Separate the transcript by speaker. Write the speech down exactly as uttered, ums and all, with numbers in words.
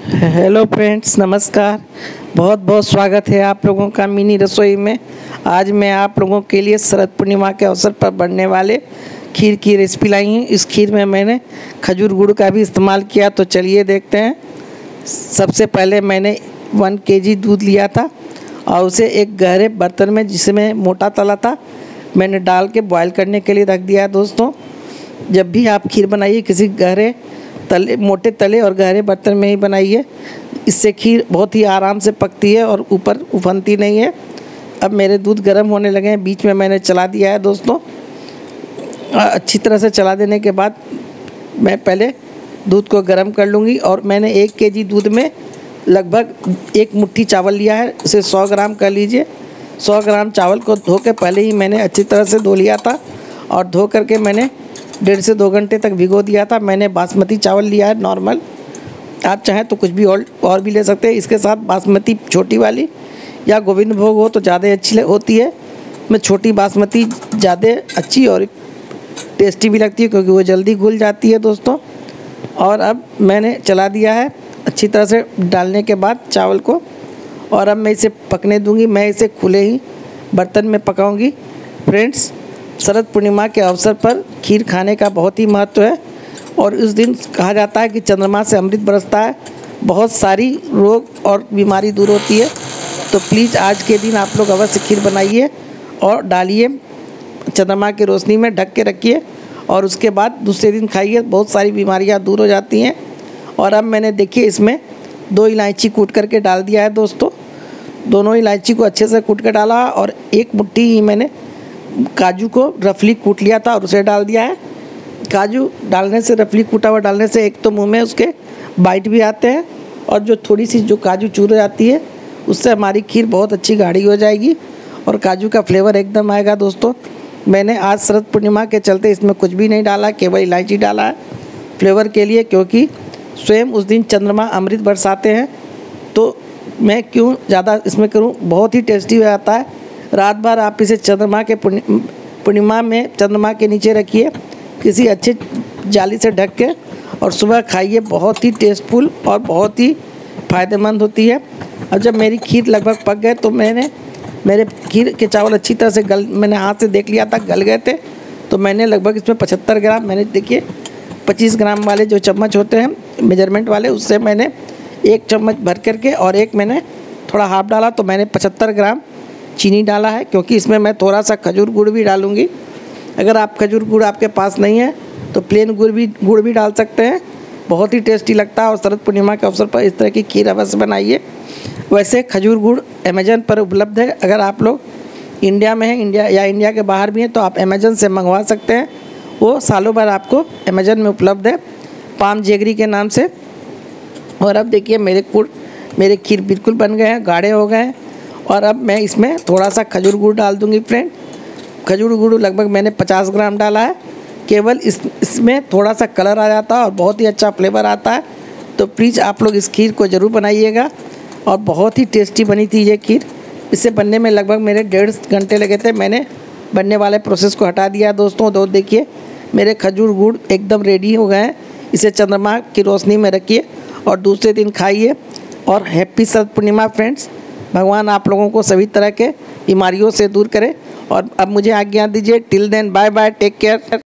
Speaker 1: Hello friends, नमस्कार। बहुत बहुत स्वागत है आप लोगों का मिनी रसोई में। आज मैं आप लोगों के लिए शरद पूर्णिमा के अवसर पर बनने वाले खीर की रेसिपी लाई हूँ। इस खीर में मैंने खजूर गुड़ का भी इस्तेमाल किया, तो चलिए देखते हैं। सबसे पहले मैंने वन केजी दूध लिया था और उसे एक गहरे बर्तन में, जिसमें मोटा तला था, मैंने डाल के बॉयल करने के लिए रख दिया है। दोस्तों, जब भी आप खीर बनाइए किसी गहरे तले मोटे तले और गहरे बर्तन में ही बनाइए। इससे खीर बहुत ही आराम से पकती है और ऊपर उफनती नहीं है। अब मेरे दूध गर्म होने लगे हैं, बीच में मैंने चला दिया है। दोस्तों, अच्छी तरह से चला देने के बाद मैं पहले दूध को गर्म कर लूँगी। और मैंने एक केजी दूध में लगभग एक मुट्ठी चावल लिया है, उसे सौ ग्राम कर लीजिए। सौ ग्राम चावल को धो के पहले ही मैंने अच्छी तरह से धो लिया था और धो करके मैंने डेढ़ से दो घंटे तक भिगो दिया था। मैंने बासमती चावल लिया है नॉर्मल, आप चाहें तो कुछ भी और और भी ले सकते हैं। इसके साथ बासमती छोटी वाली या गोविंद भोग हो तो ज़्यादा अच्छी होती है। मैं छोटी बासमती ज़्यादा अच्छी और टेस्टी भी लगती है, क्योंकि वो जल्दी घुल जाती है। दोस्तों, और अब मैंने चला दिया है अच्छी तरह से डालने के बाद चावल को, और अब मैं इसे पकने दूंगी। मैं इसे खुले ही बर्तन में पकाऊंगी। फ्रेंड्स, शरद पूर्णिमा के अवसर पर खीर खाने का बहुत ही महत्व है और इस दिन कहा जाता है कि चंद्रमा से अमृत बरसता है, बहुत सारी रोग और बीमारी दूर होती है। तो प्लीज़ आज के दिन आप लोग अवश्य खीर बनाइए और डालिए चंद्रमा की रोशनी में, ढक के रखिए और उसके बाद दूसरे दिन खाइए। बहुत सारी बीमारियां दूर हो जाती हैं। और अब मैंने देखिए इसमें दो इलायची कूट करके डाल दिया है। दोस्तों, दोनों इलायची को अच्छे से कूट कर डाला और एक मुट्ठी ही मैंने काजू को रफली कूट लिया था और उसे डाल दिया है। काजू डालने से, रफली कूटा हुआ डालने से, एक तो मुंह में उसके बाइट भी आते हैं और जो थोड़ी सी जो काजू चूर जाती है उससे हमारी खीर बहुत अच्छी गाढ़ी हो जाएगी और काजू का फ्लेवर एकदम आएगा। दोस्तों, मैंने आज शरद पूर्णिमा के चलते इसमें कुछ भी नहीं डाला, केवल इलायची डाला है फ्लेवर के लिए, क्योंकि स्वयं उस दिन चंद्रमा अमृत बरसाते हैं। तो मैं क्यों ज़्यादा इसमें करूँ, बहुत ही टेस्टी हो जाता है। रात भर आप इसे चंद्रमा के पूर्णिमा में चंद्रमा के नीचे रखिए किसी अच्छे जाली से ढक के और सुबह खाइए। बहुत ही टेस्टफुल और बहुत ही फ़ायदेमंद होती है। और जब मेरी खीर लगभग पक गए तो मैंने मेरे खीर के चावल अच्छी तरह से गल मैंने हाथ से देख लिया था, गल गए थे। तो मैंने लगभग इसमें पचहत्तर ग्राम, मैंने देखिए पच्चीस ग्राम वाले जो चम्मच होते हैं मेजरमेंट वाले, उससे मैंने एक चम्मच भर करके और एक मैंने थोड़ा हाफ डाला, तो मैंने पचहत्तर ग्राम चीनी डाला है। क्योंकि इसमें मैं थोड़ा सा खजूर गुड़ भी डालूंगी। अगर आप खजूर गुड़ आपके पास नहीं है तो प्लेन गुड़ भी गुड़ भी डाल सकते हैं, बहुत ही टेस्टी लगता है। और शरद पूर्णिमा के अवसर पर इस तरह की खीर अवश्य बनाइए। वैसे खजूर गुड़ अमेजन पर उपलब्ध है। अगर आप लोग इंडिया में हैं, इंडिया या इंडिया के बाहर भी हैं, तो आप अमेजन से मंगवा सकते हैं। वो सालों भर आपको अमेजन में उपलब्ध है, पाम जेगरी के नाम से। और अब देखिए मेरे गुड़ मेरे खीर बिल्कुल बन गए हैं, गाढ़े हो गए हैं। और अब मैं इसमें थोड़ा सा खजूर गुड़ डाल दूंगी। फ्रेंड, खजूर गुड़ लगभग मैंने पचास ग्राम डाला है। केवल इस इसमें थोड़ा सा कलर आ जाता है और बहुत ही अच्छा फ्लेवर आता है। तो प्लीज़ आप लोग इस खीर को ज़रूर बनाइएगा। और बहुत ही टेस्टी बनी थी ये खीर। इसे बनने में लगभग मेरे डेढ़ घंटे लगे थे। मैंने बनने वाले प्रोसेस को हटा दिया। दोस्तों, दो देखिए मेरे खजूर गुड़ एकदम रेडी हो गए हैं। इसे चंद्रमा की रोशनी में रखिए और दूसरे दिन खाइए। और हैप्पी शरद पूर्णिमा फ्रेंड्स। भगवान आप लोगों को सभी तरह के बीमारियों से दूर करे। और अब मुझे आज्ञा दीजिए। Till then, bye bye, take care.